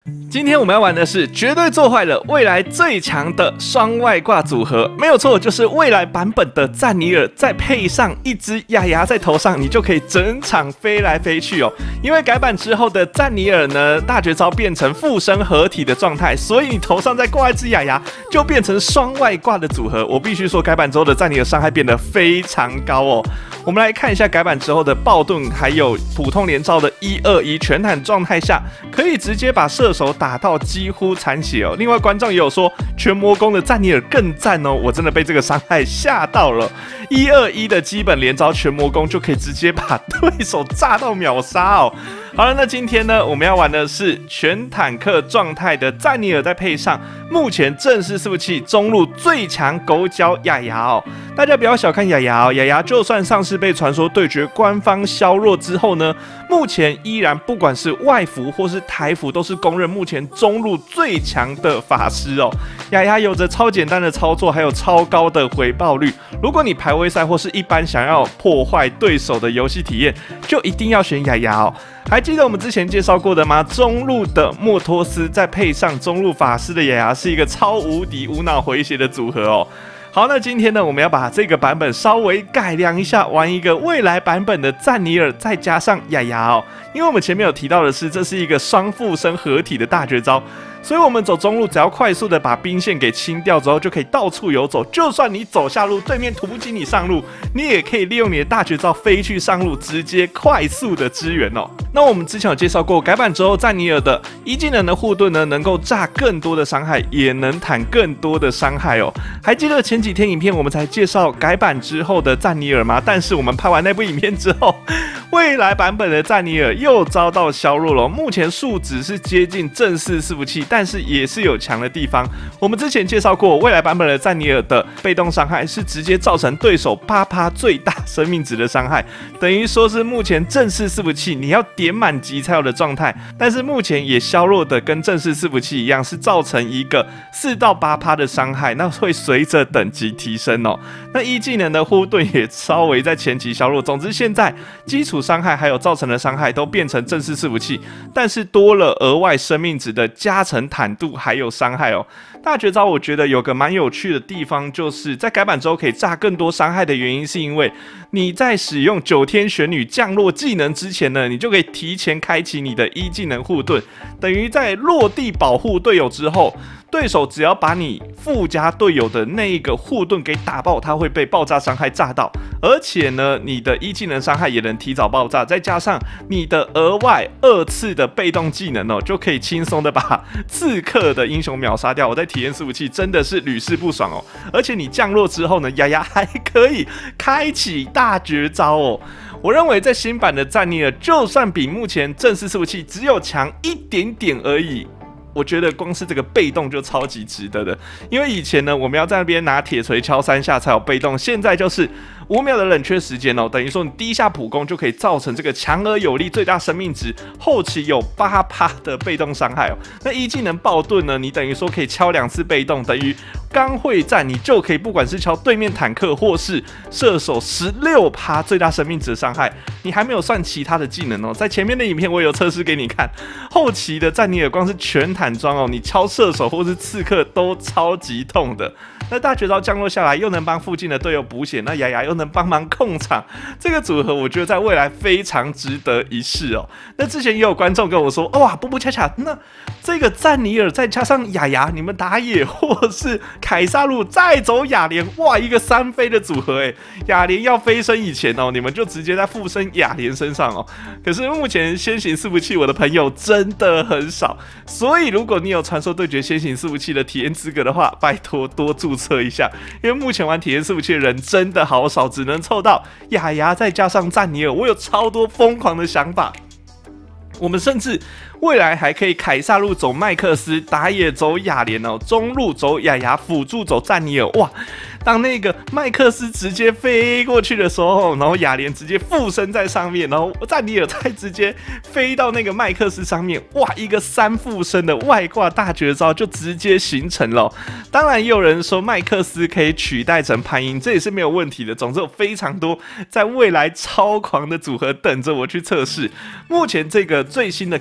今天我们要玩的是绝对做坏了未来最强的双外挂组合，没有错，就是未来版本的赞尼尔，再配上一只雅雅在头上，你就可以整场飞来飞去哦。因为改版之后的赞尼尔呢，大绝招变成附身合体的状态，所以你头上再挂一只雅雅，就变成双外挂的组合。我必须说，改版之后的赞尼尔伤害变得非常高哦。我们来看一下改版之后的暴盾，还有普通连招的121全坦状态下，可以直接把射手打到几乎残血哦。另外，观众也有说全魔攻的赞尼尔更赞哦，我真的被这个伤害吓到了。121的基本连招全魔攻就可以直接把对手炸到秒杀哦。好了，那今天呢，我们要玩的是全坦克状态的赞尼尔，再配上目前正式伺服器中路最强狗脚雅雅哦。大家不要小看雅雅哦，雅雅就算上次被传说对决官方削弱之后呢，目前依然不管是外服或是台服，都是公认目前中路最强的法师哦。雅雅有着超简单的操作，还有超高的回报率。如果你排位赛或是一般想要破坏对手的游戏体验，就一定要选雅雅哦。还记得我们之前介绍过的吗？中路的莫托斯再配上中路法师的雅雅，是一个超无敌无脑回血的组合哦。好，那今天呢，我们要把这个版本稍微改良一下，玩一个未来版本的赞尼尔，再加上雅雅哦。因为我们前面有提到的是，这是一个双附身合体的大绝招，所以我们走中路只要快速的把兵线给清掉之后，就可以到处游走。就算你走下路，对面突击你上路，你也可以利用你的大绝招飞去上路，直接快速的支援哦。那我们之前有介绍过，改版之后赞尼尔的一技能的护盾呢，能够炸更多的伤害，也能坦更多的伤害哦。还记得前几天影片我们才介绍改版之后的赞尼尔吗？但是我们拍完那部影片之后，未来版本的赞尼尔又遭到削弱了。目前数值是接近正式伺服器，但是也是有强的地方。我们之前介绍过，未来版本的赞尼尔的被动伤害是直接造成对手8%最大生命值的伤害，等于说是目前正式伺服器你要点满级才有的状态。但是目前也削弱的跟正式伺服器一样，是造成一个4到8%的伤害，那会随着等级提升哦。那一技能的护盾也稍微在前期削弱。总之，现在基础伤害还有造成的伤害都变成正式伺服器，但是多了额外生命值的加成坦度还有伤害哦。大绝招我觉得有个蛮有趣的地方，就是在改版之后可以炸更多伤害的原因，是因为你在使用9天玄女降落技能之前呢，你就可以提前开启你的一技能护盾，等于在落地保护队友之后，对手只要把你附加队友的那一个护盾给打爆，它会被爆炸伤害炸到，而且呢，你的一技能伤害也能提早爆炸，再加上你的额外2次的被动技能哦，就可以轻松的把刺客的英雄秒杀掉。我在体验伺服器真的是屡试不爽哦，而且你降落之后呢，雅雅还可以开启大绝招哦。我认为在新版的赞尼尔，就算比目前正式伺服器只有强一点点而已，我觉得光是这个被动就超级值得的。因为以前呢，我们要在那边拿铁锤敲3下才有被动，现在就是5秒的冷却时间哦，等于说你第一下普攻就可以造成这个强而有力最大生命值，后期有8%的被动伤害哦。那一技能爆盾呢，你等于说可以敲2次被动，等于刚会战你就可以不管是敲对面坦克或是射手16%最大生命值的伤害，你还没有算其他的技能哦。在前面的影片我有测试给你看，后期的赞尼尔光是全坦装哦，你敲射手或是刺客都超级痛的。那大绝招降落下来，又能帮附近的队友补血，那雅雅又能帮忙控场，这个组合我觉得在未来非常值得一试哦。那之前也有观众跟我说，哇，布布恰恰，那这个赞尼尔再加上雅雅，你们打野或是凯撒路再走雅莲，哇，一个3飞的组合哎！雅莲要飞升以前哦，你们就直接在附身雅莲身上哦。可是目前先行伺服器我的朋友真的很少，所以如果你有传说对决先行伺服器的体验资格的话，拜托多注册一下，因为目前玩体验伺服器的人真的好少，只能凑到雅雅再加上赞尼尔，我有超多疯狂的想法。我们甚至未来还可以凯撒路走麦克斯，打野走雅莲哦，中路走雅雅，辅助走赞尼尔。哇！当那个麦克斯直接飞过去的时候，然后雅莲直接附身在上面，然后赞尼尔再直接飞到那个麦克斯上面，哇！一个3附身的外挂大绝招就直接形成了。当然，也有人说麦克斯可以取代成潘英，这也是没有问题的。总之，有非常多在未来超狂的组合等着我去测试。目前这个最新的更新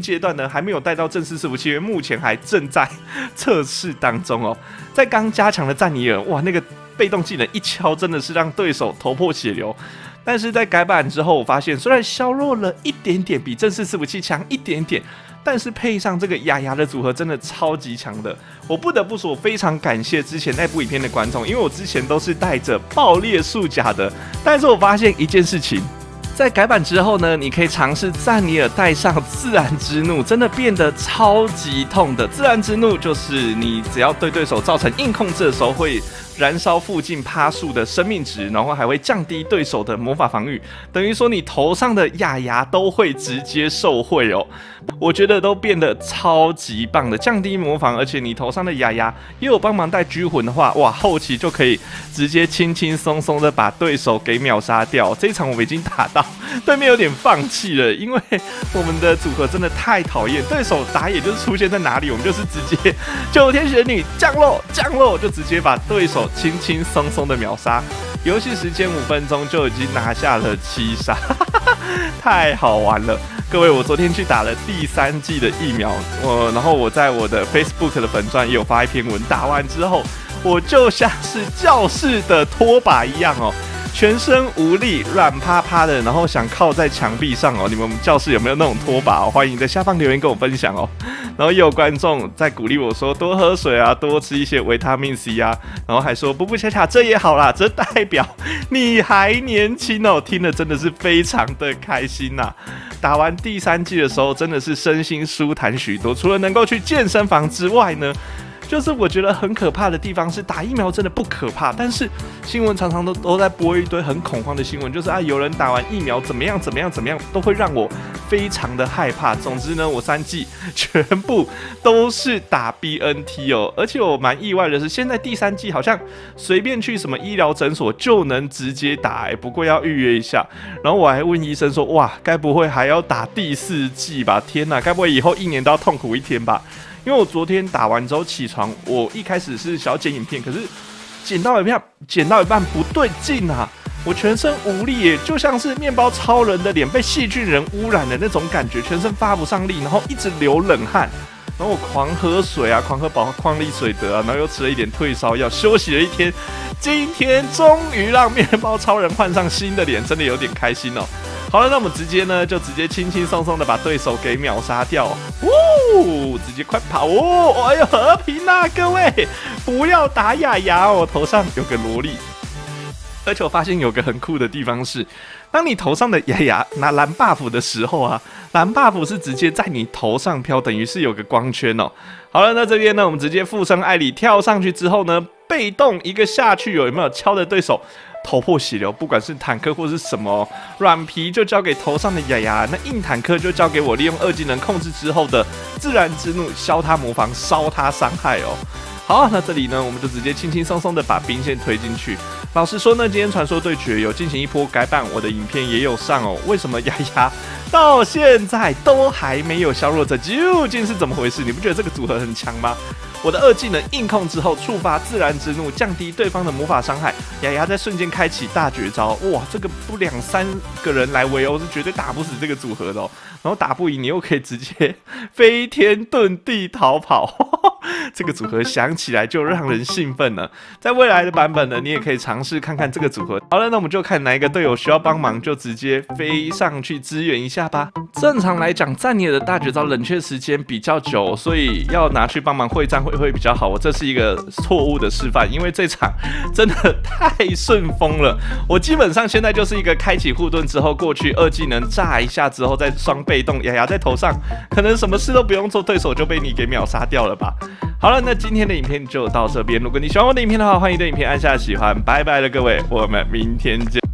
阶段呢，还没有带到正式伺服器，因为目前还正在测试当中哦。在刚加强的赞尼尔，哇，那个被动技能一敲，真的是让对手头破血流。但是在改版之后，我发现虽然削弱了一点点，比正式伺服器强一点点，但是配上这个雅雅的组合真的超级强的。我不得不说，我非常感谢之前那部影片的观众，因为我之前都是带着爆裂束甲的，但是我发现一件事情。在改版之后呢，你可以尝试赞尼尔带上自然之怒，真的变得超级痛的。自然之怒就是你只要对对手造成硬控制的时候，会燃烧附近趴数的生命值，然后还会降低对手的魔法防御，等于说你头上的雅雅都会直接受惠哦。我觉得都变得超级棒的，降低魔防，而且你头上的雅雅也有帮忙带拘魂的话，哇，后期就可以直接轻轻松松的把对手给秒杀掉。这一场我们已经打到对面有点放弃了，因为我们的组合真的太讨厌，对手打野就是出现在哪里，我们就是直接九天玄女降落，就直接把对手轻轻松松的秒杀。游戏时间5分钟就已经拿下了7杀，太好玩了。各位，我昨天去打了第3剂的疫苗，然后我在我的 Facebook 的粉专也有发一篇文，打完之后我就像是教室的拖把一样哦，全身无力，软趴趴的，然后想靠在墙壁上哦。你们教室有没有那种拖把哦？欢迎在下方留言跟我分享哦。然后也有观众在鼓励我说多喝水啊，多吃一些维他命 C 啊，然后还说布布恰恰这也好啦，这代表你还年轻哦。听了真的是非常的开心呐。打完第3季的时候，真的是身心舒坦许多。除了能够去健身房之外呢，就是我觉得很可怕的地方是打疫苗真的不可怕，但是新闻常常都在播一堆很恐慌的新闻，就是啊有人打完疫苗怎么样，都会让我非常的害怕。总之呢，我3季全部都是打 BNT 哦，而且我蛮意外的是，现在第3季好像随便去什么医疗诊所就能直接打，不过要预约一下。然后我还问医生说，哇，该不会还要打第4季吧？天哪，该不会以后1年都要痛苦一天吧？因为我昨天打完之后起床，我一开始是想要剪影片，可是剪到一半不对劲啊！我全身无力耶，就像是面包超人的脸被细菌人污染的那种感觉，全身发不上力，然后一直流冷汗，然后我狂喝水啊，狂喝矿力水得啊，然后又吃了一点退烧药，休息了1天，今天终于让面包超人换上新的脸，真的有点开心哦。好了，那我们直接轻轻松松的把对手给秒杀掉哦，直接快跑哦！哎呦，和平啊，各位，不要打雅雅哦，我头上有个萝莉。而且我发现有个很酷的地方是，当你头上的雅雅拿蓝 buff 的时候啊，蓝 buff 是直接在你头上飘，等于是有个光圈哦。好了，那这边呢，我们直接附身艾里跳上去之后呢，被动一个下去有没有敲的对手头破血流，不管是坦克或是什么，软皮就交给头上的雅雅，那硬坦克就交给我利用2技能控制之后的自然之怒，消他魔防，烧他伤害哦。好，那这里呢，我们就直接轻轻松松的把兵线推进去。老实说呢，今天传说对决有进行一波改版，我的影片也有上哦。为什么雅雅到现在都还没有削弱？这究竟是怎么回事？你不觉得这个组合很强吗？我的2技能硬控之后触发自然之怒，降低对方的魔法伤害，雅雅在瞬间开启大绝招，哇，这个不2-3个人来围殴是绝对打不死这个组合的哦。然后打不赢，你又可以直接飞天遁地逃跑，这个组合想起来就让人兴奋了。在未来的版本呢，你也可以尝试看看这个组合。好了，那我们就看哪一个队友需要帮忙，就直接飞上去支援一下吧。正常来讲，赞尼尔的大绝招冷却时间比较久，所以要拿去帮忙会战会比较好。我这是一个错误的示范，因为这场真的太顺风了。我基本上现在就是一个开启护盾之后过去2技能炸一下之后再双被动，雅雅在头上，可能什么事都不用做，对手就被你给秒杀掉了吧。好了，那今天的影片就到这边。如果你喜欢我的影片的话，欢迎对影片按下喜欢。拜拜了各位，我们明天见。